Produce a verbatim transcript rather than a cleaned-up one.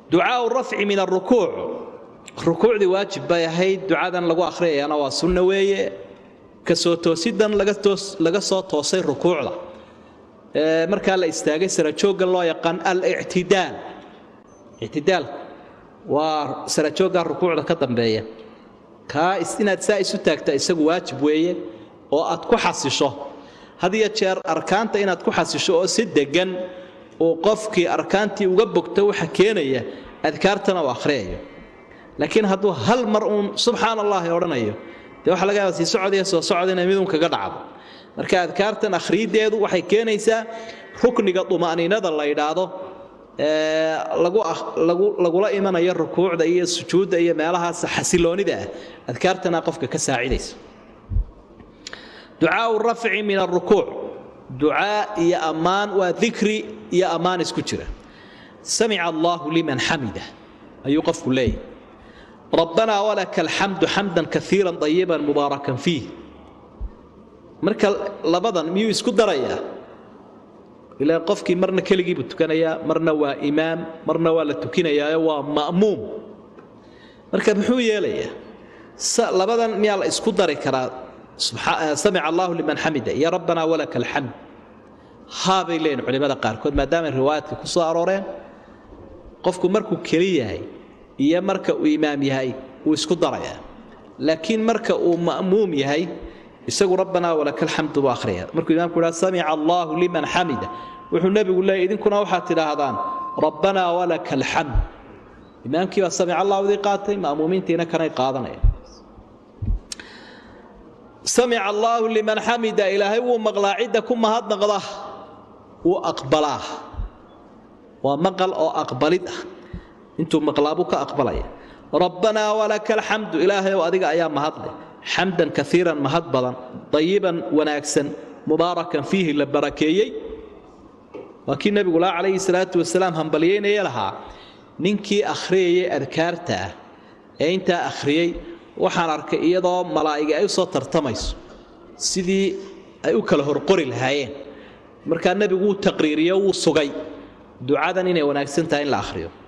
دعاء الرفع من الركوع الركوع دي واجب باي هيد دعاء لغو أخرية أنا واسنة ويه كسو توسيدا لغا سو توسي ركوع له marka la istaagay sara jooga loo yaqaan al i'tidaal i'tidaal waa sara jooga rukuucda ka dambeeya ka istinaad saa isu taagta isagu waajib weeye oo aad ku xasisho hadiya jeer arkaanta inaad ku xasisho oo si degan oo qofkii arkaantii uga bogto waxa keenaya adkaartana waa akhriyo laakiin haduu hal mar uun subhanallahi oranayo de waxa laga yaabaa si socodaya soo socodina mid uun kaga dhacdo marka adkaartan akhriideedu waxay keenaysaa rukniga dumaaniinada la yiraahdo ee lagu lagu lagu la imanayo rukuucda iyo sujuudda iyo meelaha xasiloonida adkaartana qofka ka saacidayso ducaa rafci min ar-ruku' ducaa iyo amaan wa dhikri iyo amaan isku jira sami'a Allahu liman hamida ayu qofku leey ربنا ولك الحمد حمدا كثيرا طيبا مباركا فيه marka labadan miyuu isku daraya ilaa qofkii marna kaligii buu tukanaya marna waa imaam marna waa la tukinaya waa ma'muum marka muxuu yeelaya labadan miyaa la isku dari karaa subhana sami'a Allahu liman hamida ya rabbana walakal hamd haabay leen culimada qaar kood maadaama riwaayadka ku soo arooreen qofku markuu kaliyahay iyo marka uu imaam yahay uu isku daraya laakiin marka uu ma'muum yahay isagu rabbana walakal hamdu wa akhriya markuu imaamku raa sami'a Allahu liman hamida wuxuu nabigu leeyahay idinkuna waxa tiraahdaan rabbana walakal hamd imaamkii waa sami'a Allahu di qaatay ma'muumiintiina kana qaadanaya sami'a Allahu liman hamida ilaahay wuu maqlaacida kuma hadnaqda wa aqbalah wa maqal oo aqbalid intuu maqlaabu ka aqbalaya rabbana walakal hamd ilaahay oo adiga ayaa mahadle حمدا كثيرا مهضبا طيبا وناكسا مباركا فيه لبركيي وكي النبي الله عليه الصلاة والسلام هم بليين يلها ننكي أخريي أذكارته أنت أخريي وحان أرك إيضا ملائكة أي صوت ترتميس سيدي أيوكال هرقري الهايين مركا النبي قول تقريريا وصغي دعادا إني وناكسنتا إلا أخريو